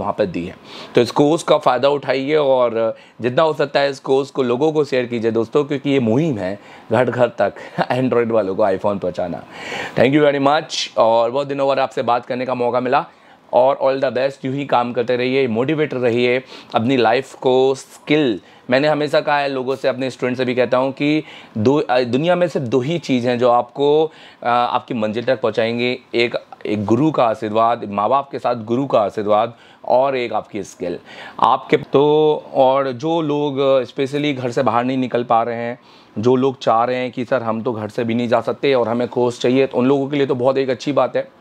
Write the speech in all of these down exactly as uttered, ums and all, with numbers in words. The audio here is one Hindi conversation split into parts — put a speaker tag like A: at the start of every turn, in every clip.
A: वहाँ पर दी है। तो इस कोर्स का फ़ायदा उठाइए और जितना हो सकता है इस कोर्स को लोगों को शेयर कीजिए दोस्तों, क्योंकि ये मुहिम है घर घर तक एंड्रॉयड वालों को आईफोन पहुँचाना। थैंक यू वेरी मच, और बहुत दिनों बाद आपसे बात करने का मौका मिला, और ऑल द बेस्ट। यूँ ही काम करते रहिए, मोटिवेट रहिए, अपनी लाइफ को स्किल, मैंने हमेशा कहा है लोगों से, अपने स्टूडेंट से भी कहता हूँ कि दो दुनिया में सिर्फ दो ही चीज़ हैं जो आपको आपकी मंजिल तक पहुँचाएंगे, एक एक गुरु का आशीर्वाद, माँ बाप के साथ गुरु का आशीर्वाद, और एक आपकी स्किल आपके। तो और जो लोग स्पेशली घर से बाहर नहीं निकल पा रहे हैं, जो लोग चाह रहे हैं कि सर हम तो घर से भी नहीं जा सकते और हमें कोर्स चाहिए, तो उन लोगों के लिए तो बहुत एक अच्छी बात है।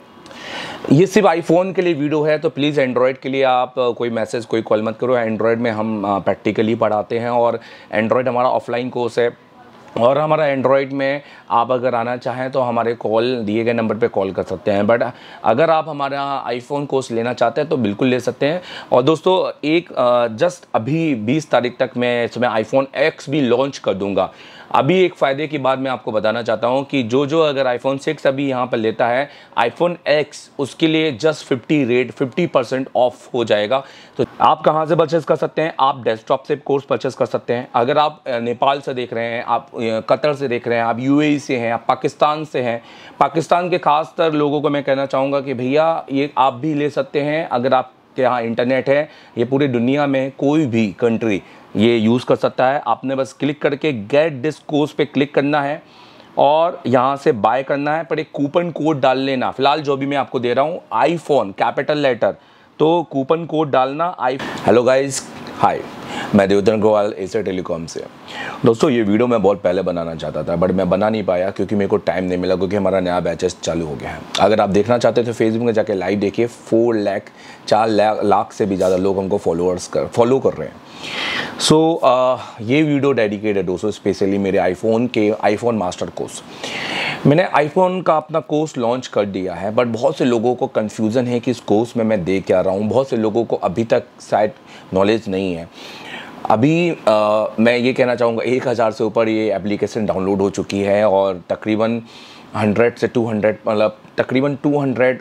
A: ये सिर्फ आईफोन के लिए वीडियो है, तो प्लीज़ एंड्रॉयड के लिए आप कोई मैसेज कोई कॉल मत करो। एंड्रॉयड में हम प्रैक्टिकली पढ़ाते हैं, और एंड्रॉयड हमारा ऑफलाइन कोर्स है, और हमारा एंड्रॉयड में आप अगर आना चाहें तो हमारे कॉल दिए गए नंबर पे कॉल कर सकते हैं। बट अगर आप हमारा आईफोन कोर्स लेना चाहते हैं तो बिल्कुल ले सकते हैं। और दोस्तों एक जस्ट अभी बीस तारीख तक मैं इसमें आईफोन एक्स भी लॉन्च कर दूंगा। अभी एक फ़ायदे की बात मैं आपको बताना चाहता हूं कि जो जो अगर आईफोन सिक्स अभी यहां पर लेता है आईफोन एक्स, उसके लिए just fifty rate fifty percent off हो जाएगा। तो आप कहां से परचेस कर सकते हैं? आप डेस्कटॉप से कोर्स परचेस कर सकते हैं। अगर आप नेपाल से देख रहे हैं, आप कतर से देख रहे हैं, आप यूएई से हैं, आप पाकिस्तान से हैं, पाकिस्तान के खासतर लोगों को मैं कहना चाहूँगा कि भैया ये आप भी ले सकते हैं। अगर आपके यहाँ इंटरनेट है, ये पूरी दुनिया में कोई भी कंट्री ये यूज़ कर सकता है। आपने बस क्लिक करके गेट दिस कोर्स पे क्लिक करना है और यहाँ से बाय करना है, पर एक कूपन कोड डाल लेना। फिलहाल जो भी मैं आपको दे रहा हूँ आईफोन कैपिटल लेटर, तो कूपन कोड डालना आई। हेलो गाइस, हाय, मैं देवदत्त अग्रवाल एशिया टेलीकॉम से। दोस्तों ये वीडियो मैं बहुत पहले बनाना चाहता था, बट मैं बना नहीं पाया क्योंकि मेरे को टाइम नहीं मिला, क्योंकि हमारा नया बैचेस चालू हो गया है। अगर आप देखना चाहते हैं तो फेसबुक में जाके लाइव देखिए, फोर लाख चार लाख लाख से भी ज़्यादा लोग हमको फॉलोअर्स कर फॉलो कर रहे हैं। सो so, uh, ये वीडियो डेडिकेट है दोस्तों स्पेशली मेरे आईफोन के आईफोन मास्टर कोर्स। मैंने आईफोन का अपना कोर्स लॉन्च कर दिया है, बट बहुत से लोगों को कन्फ्यूज़न है कि इस कोर्स में मैं दे क्या रहा हूँ। बहुत से लोगों को अभी तक शायद नॉलेज नहीं है। अभी आ, मैं ये कहना चाहूँगा एक हज़ार से ऊपर ये एप्लीकेशन डाउनलोड हो चुकी है, और तकरीबन हंड्रेड से टू हंड्रेड मतलब तकरीबन टू हंड्रेड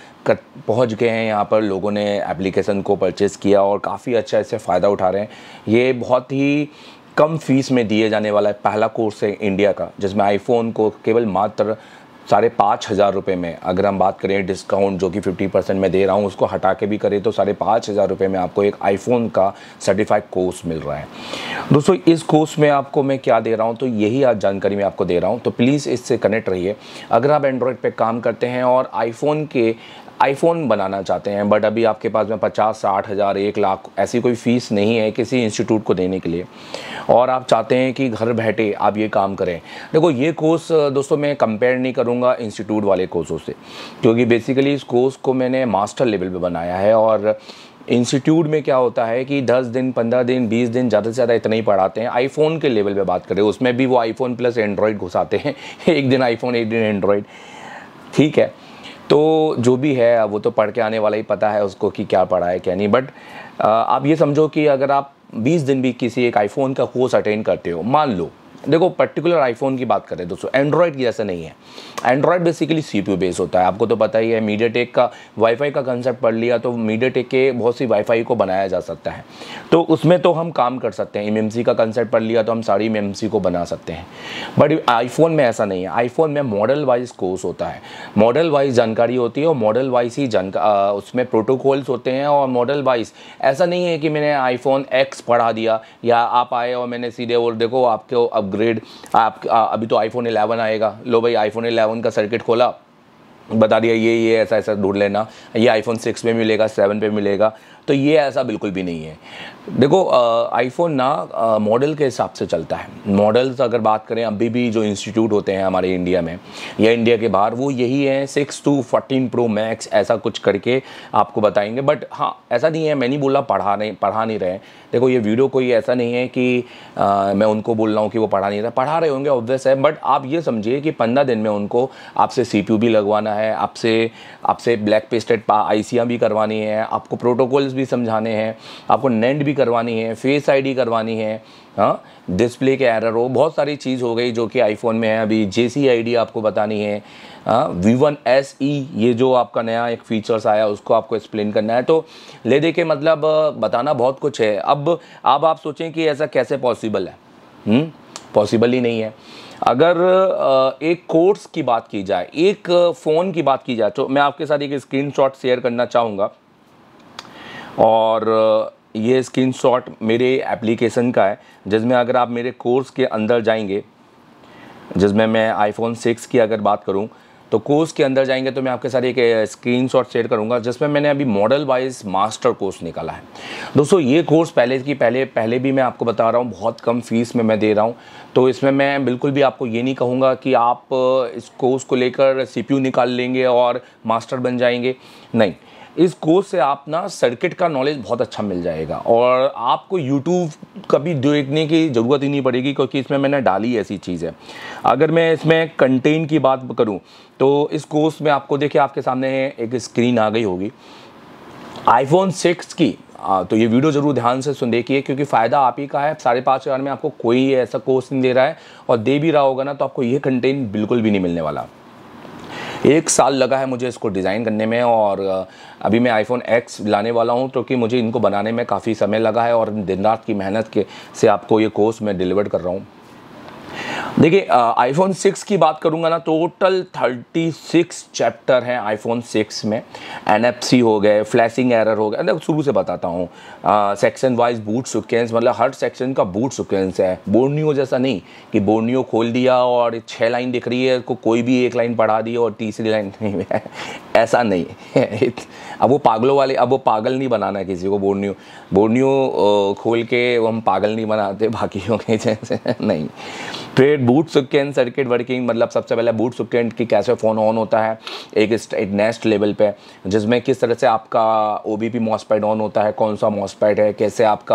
A: पहुँच गए हैं। यहाँ पर लोगों ने एप्लीकेशन को परचेज़ किया और काफ़ी अच्छा इससे फ़ायदा उठा रहे हैं। ये बहुत ही कम फीस में दिए जाने वाला पहला कोर्स है इंडिया का, जिसमें आईफोन को केवल मात्र साढ़े पाँच हज़ार रुपये में, अगर हम बात करें डिस्काउंट जो कि फिफ्टी परसेंट में दे रहा हूँ उसको हटा के भी करें तो साढ़े पाँच हज़ार रुपये में आपको एक आईफोन का सर्टिफाइड कोर्स मिल रहा है। दोस्तों इस कोर्स में आपको मैं क्या दे रहा हूँ, तो यही आज जानकारी मैं आपको दे रहा हूँ, तो प्लीज़ इससे कनेक्ट रहिए। अगर आप एंड्रॉयड पे काम करते हैं और आईफोन के आईफोन बनाना चाहते हैं, बट अभी आपके पास में पचास साठ हज़ार एक लाख ऐसी कोई फ़ीस नहीं है किसी इंस्टीट्यूट को देने के लिए, और आप चाहते हैं कि घर बैठे आप ये काम करें। देखो ये कोर्स दोस्तों मैं कंपेयर नहीं करूँगा इंस्टीट्यूट वाले कोर्सों से, क्योंकि बेसिकली इस कोर्स को मैंने मास्टर लेवल पे बनाया है। और इंस्टीट्यूट में क्या होता है कि दस दिन पंद्रह दिन बीस दिन ज़्यादा से ज़्यादा इतना ही पढ़ाते हैं। आईफोन के लेवल पे बात करें उसमें भी वो आईफोन प्लस एंड्रॉयड घुसाते हैं एक दिन आईफोन एक दिन एंड्रॉयड, ठीक है। तो जो भी है वो तो पढ़ के आने वाला ही पता है उसको कि क्या पढ़ा है क्या नहीं। बट आप ये समझो कि अगर आप बीस दिन भी किसी एक आईफोन का कोर्स अटेंड करते हो, मान लो, देखो पर्टिकुलर आईफोन की बात करें दोस्तों, एंड्रॉयड की जैसा नहीं है। एंड्रॉयड बेसिकली सीपीयू बेस होता है, आपको तो पता ही है। मीडियाटेक का वाईफाई का कंसेप्ट पढ़ लिया तो मीडियाटेक के बहुत सी वाईफाई को बनाया जा सकता है, तो उसमें तो हम काम कर सकते हैं। एमएमसी का कंसेप्ट पढ़ लिया तो हम सारी एमएमसी को बना सकते हैं। बट आईफोन में ऐसा नहीं है। आईफोन में मॉडल वाइज कोर्स होता है, मॉडल वाइज जानकारी होती है, और मॉडल वाइज ही जानकार उसमें प्रोटोकॉल्स होते हैं, और मॉडल वाइज ऐसा नहीं है कि मैंने आईफोन एक्स पढ़ा दिया या आप आए और मैंने सीधे और देखो आपको अपग्रेड आप अभी तो आईफोन इलेवन आएगा, लो भाई आईफोन इलेवन का सर्किट खोला, बता दिया ये ये ऐसा ऐसा ढूंढ लेना, ये आईफोन सिक्स पे मिलेगा, सेवन पे मिलेगा। तो ये ऐसा बिल्कुल भी नहीं है। देखो आईफोन ना मॉडल के हिसाब से चलता है। मॉडल्स अगर बात करें अभी भी जो इंस्टीट्यूट होते हैं हमारे इंडिया में या इंडिया के बाहर, वो यही है six to fourteen pro max ऐसा कुछ करके आपको बताएंगे। बट हाँ ऐसा नहीं है, मैं नहीं बोल रहा पढ़ा नहीं पढ़ा नहीं रहे। देखो ये वीडियो कोई ऐसा नहीं है कि आ, मैं उनको बोल रहा हूँ कि वो पढ़ा नहीं रहा, पढ़ा रहे होंगे ऑब्वियस है। बट आप ये समझिए कि पंद्रह दिन में उनको आपसे सी पी यू भी लगवाना है, आपसे आपसे ब्लैक पेस्टेड आईसियाँ भी करवानी है, आपको प्रोटोकॉल्स भी समझाने हैं, आपको नेंड भी करवानी है, फेस आईडी करवानी है, हाँ, डिस्प्ले के एरर हो, बहुत सारी चीज़ हो गई जो कि आईफोन में है। अभी जेसी आईडी आपको बतानी है, हाँ, वी वन एस ई ये जो आपका नया एक फीचर्स आया उसको आपको एक्सप्लेन करना है। तो ले दे के मतलब बताना बहुत कुछ है। अब अब आप सोचें कि ऐसा कैसे पॉसिबल है, पॉसिबल ही नहीं है। अगर एक कोर्स की बात की जाए, एक फ़ोन की बात की जाए, तो मैं आपके साथ एक स्क्रीनशॉट शेयर करना चाहूँगा, और ये स्क्रीनशॉट मेरे एप्लीकेशन का है, जिसमें अगर आप मेरे कोर्स के अंदर जाएंगे, जिसमें मैं आईफोन सिक्स की अगर बात करूं, तो कोर्स के अंदर जाएंगे तो मैं आपके साथ एक स्क्रीनशॉट शेयर करूंगा, जिसमें मैंने अभी मॉडल वाइज मास्टर कोर्स निकाला है। दोस्तों ये कोर्स पहले की पहले पहले भी मैं आपको बता रहा हूं, बहुत कम फीस में मैं दे रहा हूं। तो इसमें मैं बिल्कुल भी आपको ये नहीं कहूँगा कि आप इस कोर्स को लेकर सीपीयू निकाल लेंगे और मास्टर बन जाएंगे, नहीं। इस कोर्स से आप ना सर्किट का नॉलेज बहुत अच्छा मिल जाएगा, और आपको यूट्यूब कभी देखने की ज़रूरत ही नहीं पड़ेगी, क्योंकि इसमें मैंने डाली ऐसी चीज़ है। अगर मैं इसमें कंटेंट की बात करूं तो इस कोर्स में आपको देखिए, आपके सामने एक स्क्रीन आ गई होगी आईफोन सिक्स की। आ, तो ये वीडियो ज़रूर ध्यान से सुन देखिए, क्योंकि फ़ायदा आप ही का है। साढ़े पाँच हज़ार में आपको कोई ऐसा कोर्स नहीं दे रहा है, और दे भी रहा होगा ना तो आपको ये कंटेंट बिल्कुल भी नहीं मिलने वाला। एक साल लगा है मुझे इसको डिज़ाइन करने में, और अभी मैं आईफोन एक्स लाने वाला हूं, क्योंकि मुझे इनको बनाने में काफ़ी समय लगा है, और दिन रात की मेहनत के से आपको ये कोर्स मैं डिलीवर कर रहा हूं। देखिए आईफोन सिक्स की बात करूंगा ना, टोटल थर्टी सिक्स चैप्टर हैं आईफोन सिक्स में। एनएफसी हो गए, फ्लैशिंग एरर हो गया, शुरू से बताता हूँ। सेक्शन वाइज बूट सीक्वेंस, मतलब हर सेक्शन का बूट सीक्वेंस है। बोर्नियो जैसा नहीं कि बोर्नियो खोल दिया और छः लाइन दिख रही है, को कोई भी एक लाइन पढ़ा दी और तीसरी लाइन नहीं है, ऐसा नहीं है। अब वो पागलों वाले, अब वो पागल नहीं बनाना है किसी को। बोर्नियो बोर्नियो खोल के वो हम पागल नहीं बनाते बाकियों के जैसे, नहीं। फिर बूट सीक्वेंस सर्किट वर्किंग, मतलब सबसे पहले बूट सीक्वेंस की कैसे फ़ोन ऑन होता है एक एक नेक्स्ट लेवल पे, जिसमें किस तरह से आपका ओबीपी मॉसफेट ऑन होता है, कौन सा मॉसफेट है, कैसे आपका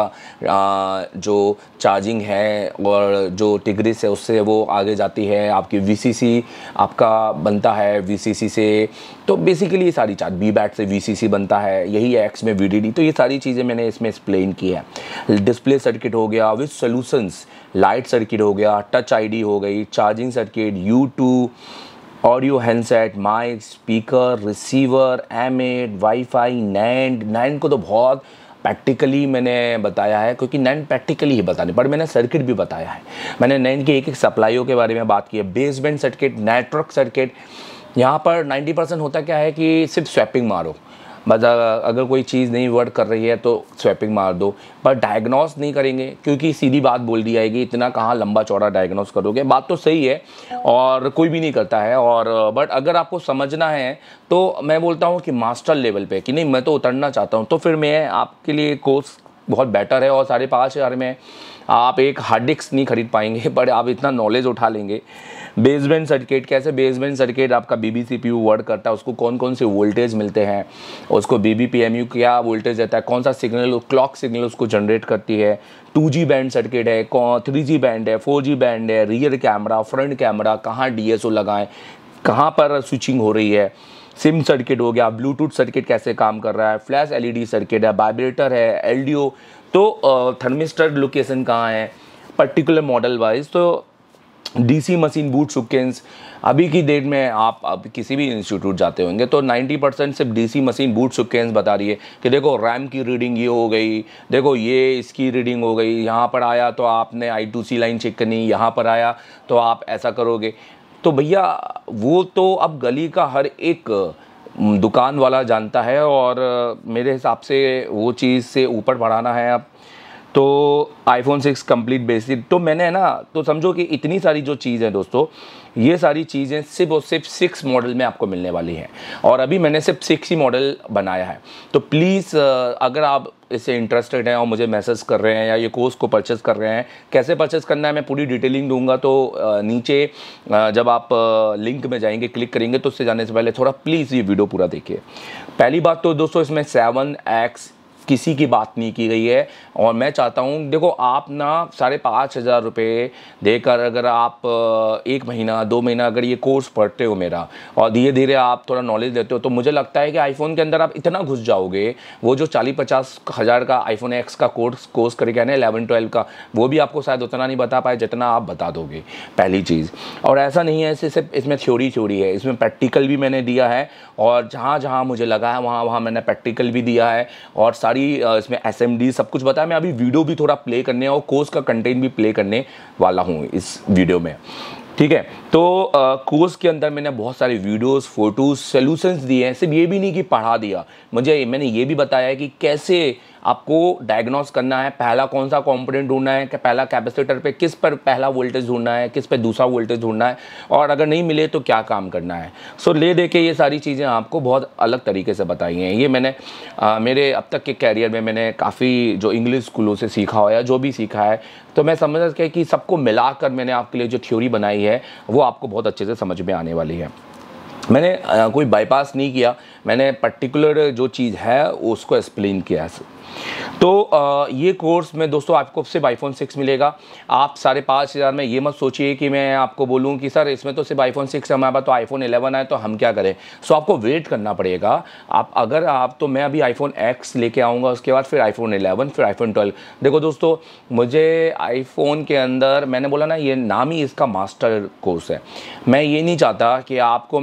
A: आ, जो चार्जिंग है और जो टिग्रिस है उससे वो आगे जाती है, आपकी वीसीसी आपका बनता है वीसीसी से। तो बेसिकली ये सारी चार्ज बी बैट से वीसीसी बनता है, यही है एक्स में वीडीडी। तो ये सारी चीज़ें मैंने इसमें एक्सप्लेन की है। डिस्प्ले सर्किट हो गया विद सॉल्यूशंस, लाइट सर्किट हो गया, टच आईडी हो गई, charging circuit, U two, audio handset, mic, speaker, receiver, एमेड, वाईफाई, नैंड। नैंड को तो बहुत प्रैक्टिकली मैंने बताया है, क्योंकि नैंड प्रैक्टिकली ही बताने पर मैंने सर्किट भी बताया है। मैंने नैंड के एक एक सप्लाइयों के बारे में बात की है। बेसबैंड सर्किट, नेटवर्क सर्किट, यहाँ पर नाइन्टी परसेंट होता क्या है कि सिर्फ स्वैपिंग मारो, बस अगर कोई चीज़ नहीं वर्क कर रही है तो स्वैपिंग मार दो, पर डायग्नोस नहीं करेंगे, क्योंकि सीधी बात बोल दी जाएगी, इतना कहाँ लंबा चौड़ा डायग्नोस करोगे। बात तो सही है और कोई भी नहीं करता है, और बट अगर आपको समझना है तो मैं बोलता हूँ कि मास्टर लेवल पे कि नहीं मैं तो उतरना चाहता हूँ, तो फिर मैं आपके लिए कोर्स बहुत बेटर है। और साढ़े पाँच हज़ार में आप एक हार्ड डिस्क नहीं खरीद पाएंगे, पर आप इतना नॉलेज उठा लेंगे। बेसबैंड सर्किट, कैसे बेसबैंड सर्किट आपका बीबी सीपीयू वर्क करता है, उसको कौन कौन से वोल्टेज मिलते हैं, उसको बीबी पीएमयू क्या वोल्टेज देता है, कौन सा सिग्नल क्लॉक सिग्नल उसको जनरेट करती है। टू जी बैंड सर्किट है, थ्री जी बैंड है, फोर जी बैंड है, रियर कैमरा, फ्रंट कैमरा, कहाँ डीएसओ लगाएं, कहाँ पर स्विचिंग हो रही है। सिम सर्किट हो गया, ब्लूटूथ सर्किट कैसे काम कर रहा है, फ्लैश एलईडी सर्किट है, वाइब्रेटर है, एलडीओ, तो थर्मिस्टर लोकेशन कहाँ है पर्टिकुलर मॉडल वाइज। तो डीसी मशीन बूट सीक्वेंस, अभी की डेट में आप अब किसी भी इंस्टीट्यूट जाते होंगे तो नाइन्टी परसेंट सिर्फ डीसी मशीन बूट सीक्वेंस बता रही है कि देखो रैम की रीडिंग ये हो गई, देखो ये इसकी रीडिंग हो गई, यहाँ पर आया तो आपने I two C line check करनी, यहाँ पर आया तो आप ऐसा करोगे। तो भैया वो तो अब गली का हर एक दुकान वाला जानता है, और मेरे हिसाब से वो चीज़ से ऊपर बढ़ाना है अब तो आईफोन सिक्स कंप्लीट बेसिक। तो मैंने ना तो समझो कि इतनी सारी जो चीज़ है दोस्तों, ये सारी चीज़ें सिर्फ और सिर्फ सिक्स मॉडल में आपको मिलने वाली हैं, और अभी मैंने सिर्फ सिक्स ही मॉडल बनाया है। तो प्लीज़ अगर आप इससे इंटरेस्टेड हैं और मुझे मैसेज कर रहे हैं या ये कोर्स को परचेज़ कर रहे हैं, कैसे परचेज़ करना है मैं पूरी डिटेलिंग दूंगा। तो नीचे जब आप लिंक में जाएंगे क्लिक करेंगे तो उससे जाने से पहले थोड़ा प्लीज़ ये वीडियो पूरा देखिए। पहली बात तो दोस्तों इसमें सेवन एक्स किसी की बात नहीं की गई है। और मैं चाहता हूँ, देखो आप ना साढ़े पाँच हज़ार रुपये देकर अगर आप एक महीना दो महीना अगर ये कोर्स पढ़ते हो मेरा और धीरे धीरे आप थोड़ा नॉलेज लेते हो, तो मुझे लगता है कि आईफोन के अंदर आप इतना घुस जाओगे, वो जो चालीस पचास हज़ार का आईफोन एक्स का कोर्स कोर्स करके ना इलेवन ट्वेल्व का, वो भी आपको शायद उतना नहीं बता पाए जितना आप बता दोगे, पहली चीज़। और ऐसा नहीं है सिर्फ इसमें थ्योरी थ्योरी है, इसमें प्रैक्टिकल भी मैंने दिया है, और जहाँ जहाँ मुझे लगा है वहाँ वहाँ मैंने प्रैक्टिकल भी दिया है, और सारी इसमें एसएमडी सब कुछ बताया। मैं अभी वीडियो भी थोड़ा प्ले करने और कोर्स का कंटेंट भी प्ले करने वाला हूँ इस वीडियो में, ठीक है। तो कोर्स के अंदर मैंने बहुत सारी वीडियोस, फोटोज, सॉल्यूशंस दिए हैं। सिर्फ ये भी नहीं कि पढ़ा दिया, मुझे मैंने ये भी बताया है कि कैसे आपको डायग्नोस करना है, पहला कौन सा कंपोनेंट ढूंढना है, कि पहला कैपेसिटर पे किस पर पहला वोल्टेज ढूंढना है, किस पे दूसरा वोल्टेज ढूंढना है, और अगर नहीं मिले तो क्या काम करना है। सो ले दे के ये सारी चीज़ें आपको बहुत अलग तरीके से बताई हैं। ये मैंने आ, मेरे अब तक के कैरियर में मैंने काफ़ी जो इंग्लिश स्कूलों से सीखा हो या जो भी सीखा है, तो मैं समझ के कि सबको मिलाकर मैंने आपके लिए जो थ्योरी बनाई है वो आपको बहुत अच्छे से समझ में आने वाली है। मैंने आ, कोई बाईपास नहीं किया, मैंने पर्टिकुलर जो चीज़ है उसको एक्सप्लेन किया है। तो आ, ये कोर्स में दोस्तों आपको सिर्फ आईफोन सिक्स मिलेगा। आप साढ़े पाँच हज़ार में ये मत सोचिए कि मैं आपको बोलूँ कि सर इसमें तो सिर्फ आईफोन सिक्स हमारे पास तो आईफोन इलेवन आए तो हम क्या करें। सो आपको वेट करना पड़ेगा। आप अगर आप तो मैं अभी आईफोन एक्स लेके आऊँगा, उसके बाद फिर आईफोन इलेवन, फिर आईफोन ट्वेल्व। देखो दोस्तों, मुझे आईफोन के अंदर मैंने बोला ना, ये नाम ही इसका मास्टर कोर्स है। मैं ये नहीं चाहता कि आपको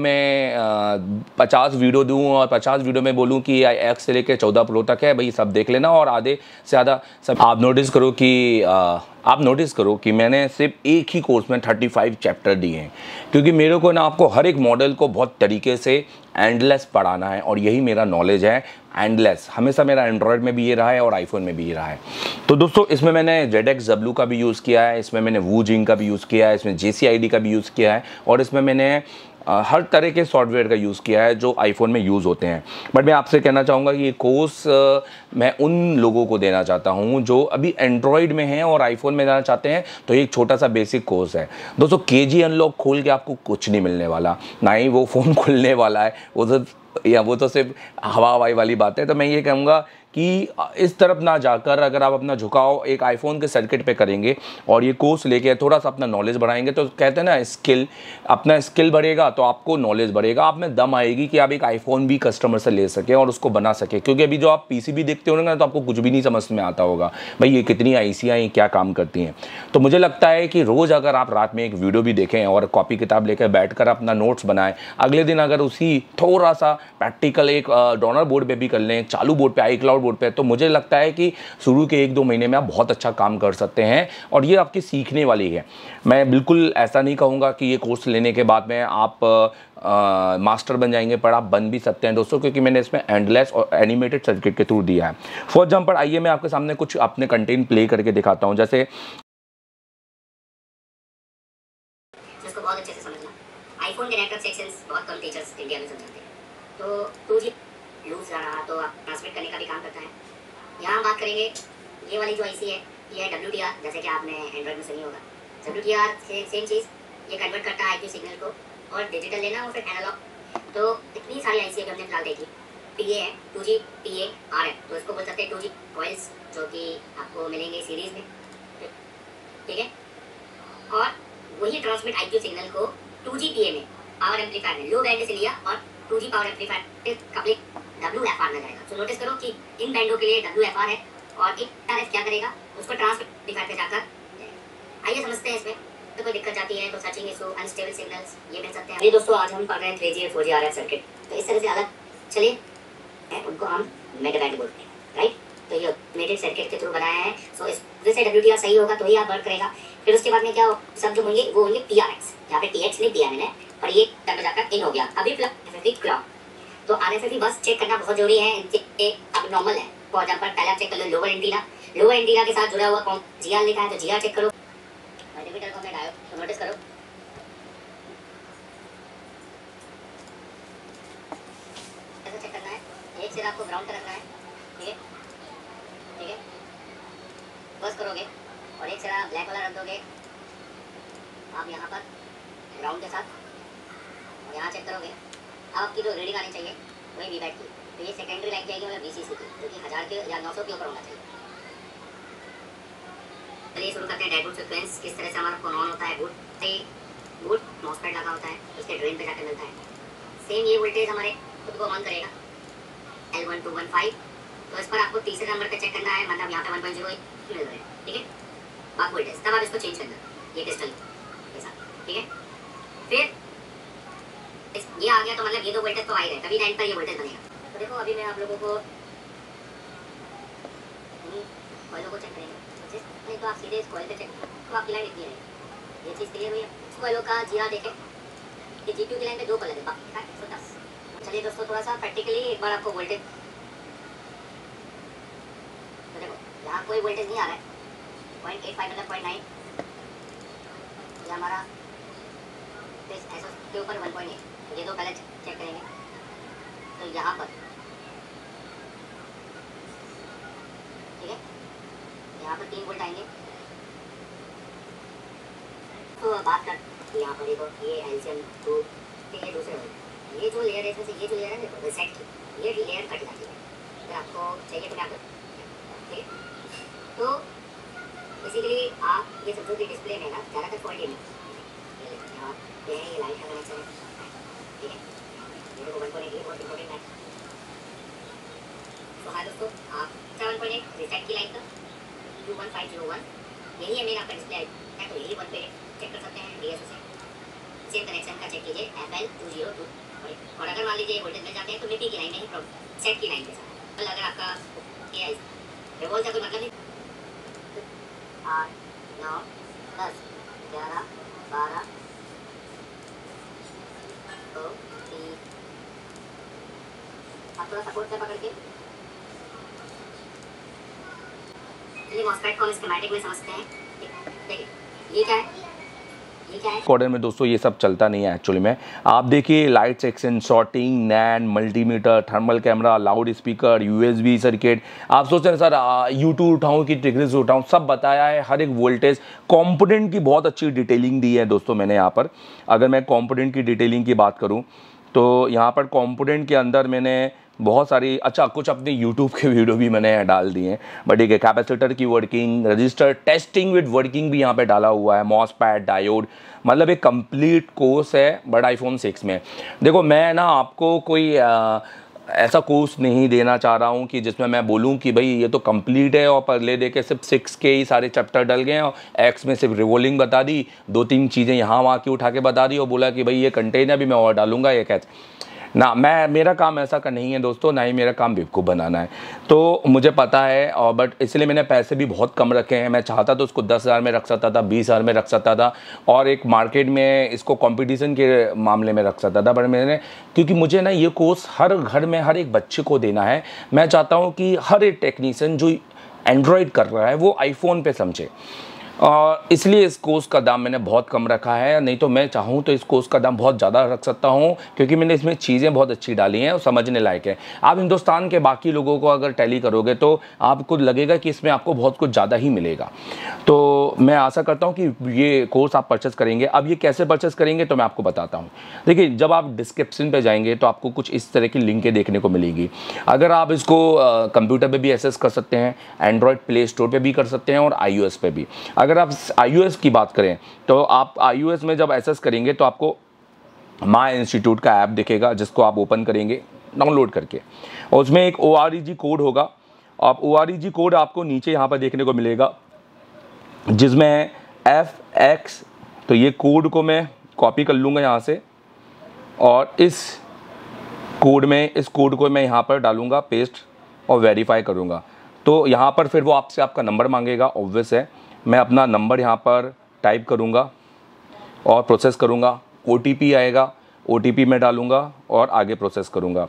A: मैं पचास वीडियो दूँ और पचास वीडियो में बोलूँ कि एक्स से लेकर चौदह प्रो तक है भाई, सब देख लेना, और आधे से ज़्यादा सब। आप नोटिस करो कि आ, आप नोटिस करो कि मैंने सिर्फ एक ही कोर्स में पैंतीस चैप्टर दिए हैं, क्योंकि मेरे को ना आपको हर एक मॉडल को बहुत तरीके से एंडलेस पढ़ाना है, और यही मेरा नॉलेज है, एंडलेस। हमेशा मेरा एंड्रॉयड में भी ये रहा है और आईफोन में भी ये रहा है। तो दोस्तों इसमें मैंने जेड एक्स डब्ल्यू का भी यूज़ किया है, इसमें मैंने वू जिंग का भी यूज़ किया है, इसमें जे सी आई डी का भी यूज़ किया है, और इसमें मैंने आ, हर तरह के सॉफ्टवेयर का यूज़ किया है जो आईफोन में यूज़ होते हैं। बट मैं आपसे कहना चाहूँगा कि ये कोर्स आ, मैं उन लोगों को देना चाहता हूँ जो अभी एंड्रॉयड में हैं और आईफोन में जाना चाहते हैं। तो ये एक छोटा सा बेसिक कोर्स है दोस्तों। के जी अनलॉक खोल के आपको कुछ नहीं मिलने वाला, ना ही वो फ़ोन खुलने वाला है, वो तो या वो तो सिर्फ हवा हवाई वाली बात है। तो मैं ये कहूँगा कि इस तरफ ना जाकर अगर आप अपना झुकाव एक आईफोन के सर्किट पे करेंगे और ये कोर्स लेके थोड़ा सा अपना नॉलेज बढ़ाएंगे, तो कहते हैं ना स्किल, अपना स्किल बढ़ेगा तो आपको नॉलेज बढ़ेगा, आप में दम आएगी कि आप एक आईफोन भी कस्टमर से ले सकें और उसको बना सके। क्योंकि अभी जो आप पीसीबी देखते होंगे ना, तो आपको कुछ भी नहीं समझ में आता होगा भाई ये कितनी आईसियाँ हैं, क्या काम करती हैं। तो मुझे लगता है कि रोज़ अगर आप रात में एक वीडियो भी देखें और कॉपी किताब लेकर बैठ कर अपना नोट्स बनाएं, अगले दिन अगर उसी थोड़ा सा प्रैक्टिकल एक डोनर बोर्ड पर भी कर लें, चालू बोर्ड पर, आई क्लाउड बोर्ड पर, तो मुझे लगता है कि शुरू के एक दो महीने में आप बहुत अच्छा काम कर सकते हैं और ये आपकी सीखने वाली है। मैं बिल्कुल ऐसा नहीं कहूँगा कि ये कोर्स लेने के बाद में आप आ, मास्टर बन जाएंगे, पर आप बन भी सकते हैं दोस्तों, क्योंकि मैंने इसमें एंडलेस और एनिमेटेड सर्किट के थ्रू दिया है। फॉर एग्जाम्पल आइए मैं आपके सामने कुछ अपने कंटेंट प्ले करके दिखाता हूँ। जैसे
B: इसको बहुत अच्छे से समझना, आईफोन के नेटवर्क सेक्शंस बहुत कम टीचर्स इंडिया में समझाते हैं। तो टू जी लूज रहा तो आप ट्रांसमिट करने का भी काम करता है। यहाँ हम बात करेंगे ये वाली जो आईसी है, ये है डब्ल्यू टी आर, जैसे कि आपने एंड्रॉइड में सुनी होगा। डब्ल्यू टी आर से सेम चीज़, ये कन्वर्ट करता है आईक्यू सिग्नल को और डिजिटल लेना और फिर एनालॉग। तो इतनी सारी आईसी है हमने फिलहाल देखी। पी ए है, two G P A R है, तो इसको बोल सकते हैं टू जी कॉइल्स, जो कि आपको मिलेंगे सीरीज़ में, ठीक है। और वही ट्रांसमिट आईक्यू सिग्नल को टू जी पी ए में पावर एम्पलीफायर में लो बैंड से लिया और two G power amplifier coupling W F R में जाएगा। तो नोटिस करो कि इन बैंडों के लिए डब्ल्यू एफ आर है और एक आर एफ क्या करेगा, उसको ट्रांसमिट एम्पलीफायर पे जाकर। आइए समझते हैं इसमें तो कोई दिक्कत जाती है तो सर्चिंग इशू, अनस्टेबल सिग्नल्स ये मिल सकते हैं। ये दोस्तों आज हम पढ़ रहे हैं थ्री जी और four G R F circuit. तो इस तरह से अलग चलिए, उनको हम मेगा बैंड बोलते हैं, राइट। तो ये ऑटोमेटेड सर्किट के थ्रू बनाया है। सो इस जैसे डब्ल्यू टी आर सही होगा तो ही आप वर्क करेगा। फिर उसके बाद में क्या सब जो होंगे वो होंगे पी आर एक्स, यहाँ पे टी एक्स नहीं दिया मैंने, और ये तब जाकर इन हो गया। अभी फिलहाल क्लॉक, तो आर एफ एफ बस चेक करना बहुत जरूरी है। इनके अब नॉर्मल है। फॉर एग्जांपल पहले आप चेक कर लो लोअर एंटीना, लोअर एंटीना के साथ जुड़ा हुआ कौन जी आर लिखा है तो जी आर चेक करो। मल्टीमीटर को मैं डायोड तो नोटिस करो, ऐसा चेक करना है। एक सिरा आपको ग्राउंड पे रखना है, ठीक है, ठीक है, बस करोगे और एक सिरा ब्लैक वाला रख दोगे आप यहाँ पर ग्राउंड के साथ, और यहाँ चेक करोगे। अब आपकी जो रीडिंग आनी चाहिए वही वी बैट की तो ये सेकेंडरी लाइट जाएगी मतलब वीसीसी की, जो कि हज़ार के या नौ सौ के ऊपर होना चाहिए। चलिए शुरू करते हैं डेड बूट सीक्वेंस, किस तरह से हमारा फोन ऑन होता है। बूट से बूट मॉसफेट लगा होता है, उसके ड्रेन पे जाकर मिलता है। सेम ये वोल्टेज हमारे खुद को ऑन करेगा L one two one five. तो इस पर आपको तीसरे नंबर पे चेक करना है, मतलब यहाँ पे वन पॉइंट ज़ीरो मिल रहा है, ठीक है, बाक वोल्टेज। तब आप इसको चेंज करना, ये क्रिस्टल के साथ, ठीक है। फिर इस ये आ गया तो मतलब ये दो वोल्टेज तो आ ही रहे, कभी नाइन पर ये वोल्टेज बनेगा। तो देखो अभी मैं आप लोगों को कॉइलों को चेक करेंगे, नहीं तो आप सीधे इस कॉइल पे चेक तो आपकी लाइन इतनी रहेगी। ये चीज़ क्लियर हुई है। इस कॉइलों का जीरा देखें, ये जी टू की लाइन पे दो कलर है, बाकी एक सौ दस। चलिए दोस्तों थोड़ा सा प्रैक्टिकली एक बार आपको वोल्टेज, तो देखो यहाँ कोई वोल्टेज नहीं आ रहा है, पॉइंट एट फाइव मतलब पॉइंट नाइन, ये हमारा ऐसा के ऊपर वन पॉइंट एट। ये दो पहले चेक करेंगे, तो यहाँ पर ठीक है, यहाँ पर तीन वोल्ट आएंगे। तो बात कर यहाँ पर देखो ये एल्शियम टू, ये दूसरे वोल्ट, ये जो लेयर है इसमें से ये जो लेयर है देखो सेट की, ये लेयर कट जाती है। अगर आपको चाहिए तो मैं आपको, ठीक है। तो बेसिकली आप ये समझो कि डिस्प्ले में ना ज़्यादातर फॉल्ट ये यहाँ पे है, ये लाइट का कनेक्शन है, ठीक है। ये देखो वन पॉइंट एट बहुत इंपॉर्टेंट है। तो हाँ दोस्तों, आप वन पॉइंट एट रिसेट की लाइन का two one five zero one, यही है मेन आपका डिस्प्ले है, तो यही वन पे चेक कर सकते हैं डी एस ओ से। सेम कनेक्शन का चेक कीजिए F L two zero two, और अगर मान लीजिए वोल्टेज मिल जाते हैं तो मिट्टी की लाइन नहीं, सेट की लाइन के साथ। कल अगर आपका ये रिवोल्ट का कोई मतलब नहीं, आठ नौ दस ग्यारह बारह दो तीन, आप थोड़ा सपोर्ट से पकड़ के चलिए मॉसफेट को हम स्कीमेटिक में समझते हैं। देखिए ये क्या है,
A: कोडर में दोस्तों ये सब चलता नहीं है एक्चुअली में। आप देखिए light section, shorting, NAND, multimeter, thermal camera, loud speaker, USB circuit, आप सोच रहे हैं सर यूट्यूब उठाऊं कि ट्रिगर्स उठाऊं, सब बताया है। हर एक वोल्टेज कंपोनेंट की बहुत अच्छी डिटेलिंग दी है दोस्तों मैंने यहाँ पर। अगर मैं कंपोनेंट की डिटेलिंग की बात करूँ तो यहाँ पर कंपोनेंट के अंदर मैंने बहुत सारी, अच्छा कुछ अपने यूट्यूब के वीडियो भी मैंने डाल दिए हैं, बट ठीक है। कैपेसिटर की working, resistor testing with working भी यहाँ पे डाला हुआ है, मॉसफेट, डायोड, मतलब एक कंप्लीट कोर्स है बट आईफोन सिक्स में। देखो मैं ना आपको कोई आ, ऐसा कोर्स नहीं देना चाह रहा हूँ कि जिसमें मैं बोलूँ कि भाई ये तो कंप्लीट है और पर ले दे के सिर्फ सिक्स के ही सारे चैप्टर डल गए और एक्स में सिर्फ रिवोल्विंग बता दी, दो तीन चीज़ें यहाँ वहाँ की उठा के बता दी और बोला कि भाई ये कंटेनर भी मैं और डालूंगा, ये कैसे ना। मैं मेरा काम ऐसा का नहीं है दोस्तों, ना ही मेरा काम बेवकूफ़ बनाना है, तो मुझे पता है। और बट इसलिए मैंने पैसे भी बहुत कम रखे हैं। मैं चाहता तो उसको दस हज़ार में रख सकता था, बीस हज़ार में रख सकता था, और एक मार्केट में इसको कंपटीशन के मामले में रख सकता था, बट मैंने, क्योंकि मुझे ना ये कोर्स हर घर में हर एक बच्चे को देना है। मैं चाहता हूँ कि हर एक टेक्नीशियन जो एंड्रॉयड कर रहा है वो आईफोन पे समझे, और इसलिए इस कोर्स का दाम मैंने बहुत कम रखा है। नहीं तो मैं चाहूँ तो इस कोर्स का दाम बहुत ज़्यादा रख सकता हूँ, क्योंकि मैंने इसमें चीज़ें बहुत अच्छी डाली हैं और समझने लायक है। आप हिंदुस्तान के बाकी लोगों को अगर टैली करोगे तो आपको लगेगा कि इसमें आपको बहुत कुछ ज़्यादा ही मिलेगा। तो मैं आशा करता हूँ कि ये कोर्स आप परचेस करेंगे। अब ये कैसे परचेस करेंगे तो मैं आपको बताता हूँ। देखिए जब आप डिस्क्रिप्शन पर जाएंगे तो आपको कुछ इस तरह की लिंकें देखने को मिलेगी। अगर आप इसको कंप्यूटर पर भी एक्सेस कर सकते हैं, एंड्रॉयड प्ले स्टोर पर भी कर सकते हैं और आई ओ एस पे भी। अगर आप आई ओ एस की बात करें तो आप आई ओ एस में जब एक्सेस करेंगे तो आपको माई इंस्टीट्यूट का ऐप दिखेगा, जिसको आप ओपन करेंगे डाउनलोड करके, और उसमें एक ओ आर ई जी कोड होगा। आप ओ आर ई जी कोड आपको नीचे यहाँ पर देखने को मिलेगा, जिसमें एफ एक्स, तो ये कोड को मैं कॉपी कर लूँगा यहाँ से, और इस कोड में इस कोड को मैं यहाँ पर डालूँगा पेस्ट और वेरीफाई करूँगा। तो यहाँ पर फिर वो आपसे आपका नंबर मांगेगा, ऑब्वियस है। मैं अपना नंबर यहाँ पर टाइप करूँगा और प्रोसेस करूँगा। ओ टी पी आएगा, ओ टी पी मैं डालूँगा और आगे प्रोसेस करूँगा।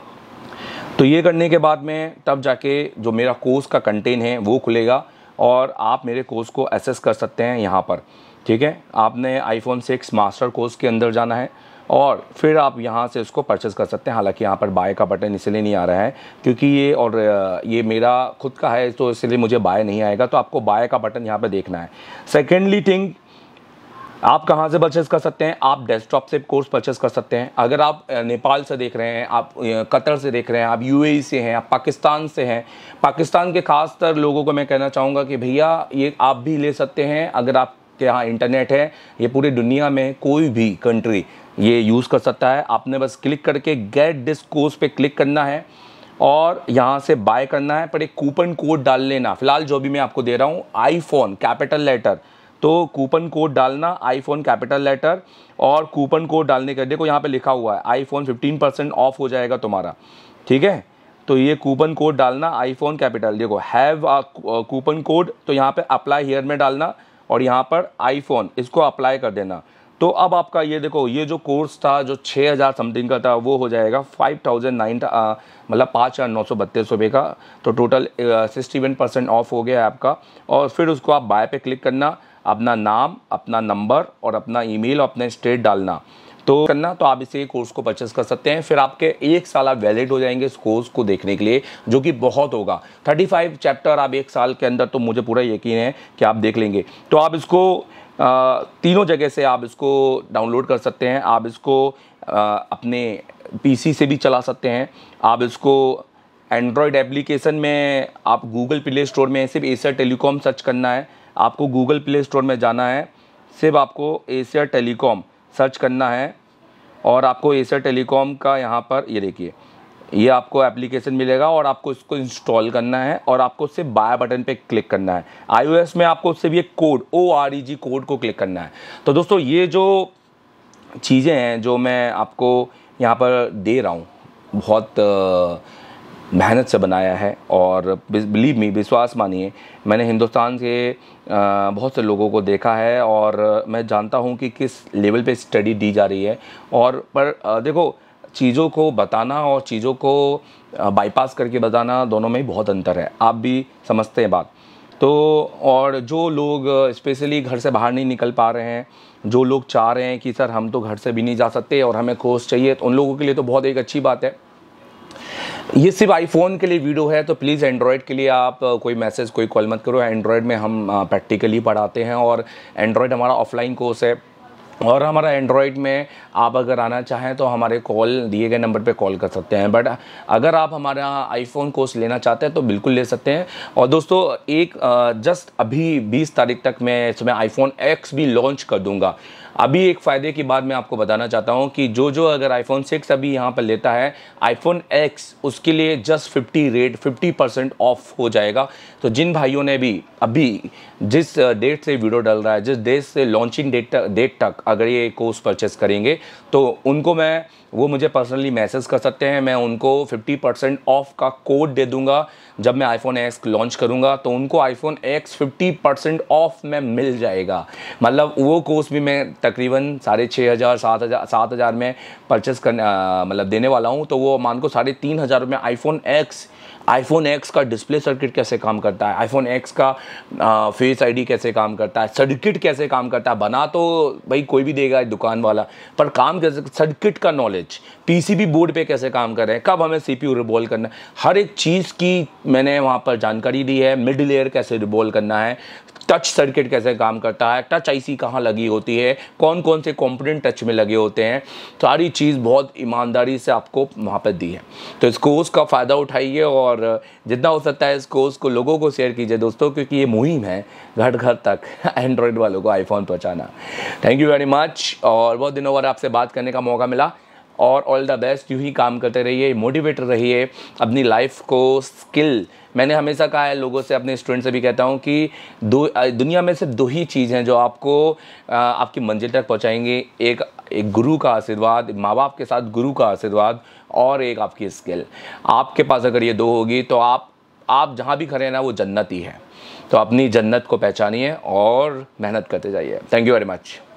A: तो ये करने के बाद में तब जाके जो मेरा कोर्स का कंटेंट है वो खुलेगा और आप मेरे कोर्स को एक्सेस कर सकते हैं यहाँ पर, ठीक है। आपने आईफोन सिक्स मास्टर कोर्स के अंदर जाना है और फिर आप यहाँ से इसको परचेज़ कर सकते हैं। हालांकि यहाँ पर बाय का बटन इसलिए नहीं आ रहा है क्योंकि ये और ये मेरा खुद का है, तो इसलिए मुझे बाय नहीं आएगा। तो आपको बाय का बटन यहाँ पर देखना है। सेकेंडली थिंग, आप कहाँ से परचेस कर सकते हैं? आप डेस्कटॉप से कोर्स परचेस कर सकते हैं। अगर आप नेपाल से देख रहे हैं, आप कतर से देख रहे हैं, आप यूएई से हैं, आप पाकिस्तान से हैं, पाकिस्तान के खासतर लोगों को मैं कहना चाहूँगा कि भैया ये आप भी ले सकते हैं। अगर आपके यहाँ इंटरनेट है, ये पूरी दुनिया में कोई भी कंट्री ये यूज़ कर सकता है। आपने बस क्लिक करके गेट दिस कोर्स पे क्लिक करना है और यहाँ से बाय करना है, पर एक कूपन कोड डाल लेना। फिलहाल जो भी मैं आपको दे रहा हूँ आईफोन कैपिटल लेटर, तो कूपन कोड डालना आईफोन कैपिटल लेटर, और कूपन कोड डालने के देखो यहाँ पे लिखा हुआ है आईफोन फिफ्टीन परसेंट ऑफ हो जाएगा तुम्हारा, ठीक है। तो ये कूपन कोड डालना आईफोन कैपिटल, देखो हैव अ कूपन कोड, तो यहाँ पे अप्लाई हियर में डालना और यहाँ पर आईफोन इसको अप्लाई कर देना। तो अब आपका ये देखो ये जो कोर्स था जो छः हज़ार समथिंग का था वो हो जाएगा फाइव थाउजेंड नाइन मतलब पाँच हज़ार नौ सौ बत्तीस रुपये का। तो total sixty one percent off हो गया है आपका। और फिर उसको आप बाय पे क्लिक करना, अपना नाम, अपना नंबर और अपना ईमेल और अपना स्टेट डालना तो करना, तो आप इसे कोर्स को परचेस कर सकते हैं। फिर आपके एक साल आप वैलिड हो जाएंगे इस कोर्स को देखने के लिए, जो कि बहुत होगा। पैंतीस चैप्टर आप एक साल के अंदर, तो मुझे पूरा यकीन है कि आप देख लेंगे। तो आप इसको आ, तीनों जगह से आप इसको डाउनलोड कर सकते हैं। आप इसको आ, अपने पीसी से भी चला सकते हैं। आप इसको एंड्रॉयड एप्लीकेशन में आप गूगल प्ले स्टोर में सिर्फ एशिया टेलीकॉम सर्च करना है। आपको गूगल प्ले स्टोर में जाना है, सिर्फ आपको एशिया टेलीकॉम सर्च करना है और आपको एशिया टेलीकॉम का यहाँ पर ये देखिए ये आपको एप्लीकेशन मिलेगा और आपको इसको इंस्टॉल करना है और आपको सिर्फ बाय बटन पे क्लिक करना है। आईओएस में आपको सिर्फ ये code O R E G code को क्लिक करना है। तो दोस्तों ये जो चीज़ें हैं जो मैं आपको यहाँ पर दे रहा हूँ, बहुत मेहनत से बनाया है और बिलीव मी, विश्वास मानिए, मैंने हिंदुस्तान के बहुत से लोगों को देखा है और मैं जानता हूँ कि किस लेवल पे स्टडी दी जा रही है। और पर देखो चीज़ों को बताना और चीज़ों को बाईपास करके बताना दोनों में ही बहुत अंतर है, आप भी समझते हैं बात। तो और जो लोग स्पेशली घर से बाहर नहीं निकल पा रहे हैं, जो लोग चाह रहे हैं कि सर हम तो घर से भी नहीं जा सकते और हमें कोर्स चाहिए, तो उन लोगों के लिए तो बहुत एक अच्छी बात है। ये सिर्फ आईफोन के लिए वीडियो है, तो प्लीज़ एंड्रॉयड के लिए आप कोई मैसेज कोई कॉल मत करो। एंड्रॉयड में हम प्रैक्टिकली पढ़ाते हैं और एंड्रॉयड हमारा ऑफलाइन कोर्स है। और हमारा एंड्रॉयड में आप अगर आना चाहें तो हमारे कॉल दिए गए नंबर पे कॉल कर सकते हैं। बट अगर आप हमारा आईफोन कोर्स लेना चाहते हैं तो बिल्कुल ले सकते हैं। और दोस्तों एक जस्ट अभी बीस तारीख तक मैं इसमें आईफोन एक्स भी लॉन्च कर दूंगा। अभी एक फ़ायदे की बात मैं आपको बताना चाहता हूं कि जो जो अगर आईफोन सिक्स अभी यहां पर लेता है आईफोन एक्स, उसके लिए just fifty rate fifty percent off हो जाएगा। तो जिन भाइयों ने भी अभी जिस डेट से वीडियो डल रहा है, जिस डेट से लॉन्चिंग डेट डेट तक अगर ये कोर्स परचेस करेंगे तो उनको मैं वो मुझे पर्सनली मैसेज कर सकते हैं। मैं उनको फिफ्टी परसेंट ऑफ का कोड दे दूंगा जब मैं आईफोन एक्स लॉन्च करूंगा, तो उनको iPhone X fifty percent off में मिल जाएगा। मतलब वो कोर्स भी मैं तकरीबन साढ़े छः हज़ार सात हज़ार सात हज़ार में परचेस करने मतलब देने वाला हूँ। तो वो मान को साढ़े तीन हज़ार में आईफोन एक्स आईफोन एक्स का डिस्प्ले सर्किट कैसे काम करता है, आईफोन एक्स का आ, फेस आईडी कैसे काम करता है, सर्किट कैसे काम करता है। बना तो भाई कोई भी देगा दुकान वाला, पर काम कैसे, सर्किट का नॉलेज, पीसीबी बोर्ड पे कैसे काम कर रहे हैं, कब हमें सीपीयू रिबॉल करना है, हर एक चीज़ की मैंने वहाँ पर जानकारी दी है। मिड लेयर कैसे रिबॉल करना है, टच सर्किट कैसे काम करता है, टच आईसी कहाँ लगी होती है, कौन कौन से कंपोनेंट टच में लगे होते हैं, सारी चीज़ बहुत ईमानदारी से आपको वहाँ पर दी है। तो इस कोर्स का फ़ायदा उठाइए और जितना हो सकता है इस कोर्स को लोगों को शेयर कीजिए दोस्तों, क्योंकि ये मुहिम है घर घर तक एंड्रॉयड वालों को आईफोन पहुँचाना। थैंक यू वेरी मच, और बहुत दिनों बाद आपसे बात करने का मौका मिला। और ऑल द बेस्ट, यूँ ही काम करते रहिए, मोटिवेट रहिए, अपनी लाइफ को स्किल, मैंने हमेशा कहा है लोगों से, अपने स्टूडेंट से भी कहता हूँ कि दो दुनिया में सिर्फ दो ही चीज़ हैं जो आपको आपकी मंजिल तक पहुँचाएंगे। एक एक गुरु का आशीर्वाद, माँ बाप के साथ गुरु का आशीर्वाद, और एक आपकी स्किल। आपके पास अगर ये दो होगी तो आप आप जहाँ भी खड़े हैं ना वो जन्नत ही है। तो अपनी जन्नत को पहचानिए और मेहनत करते जाइए। Thank you very much.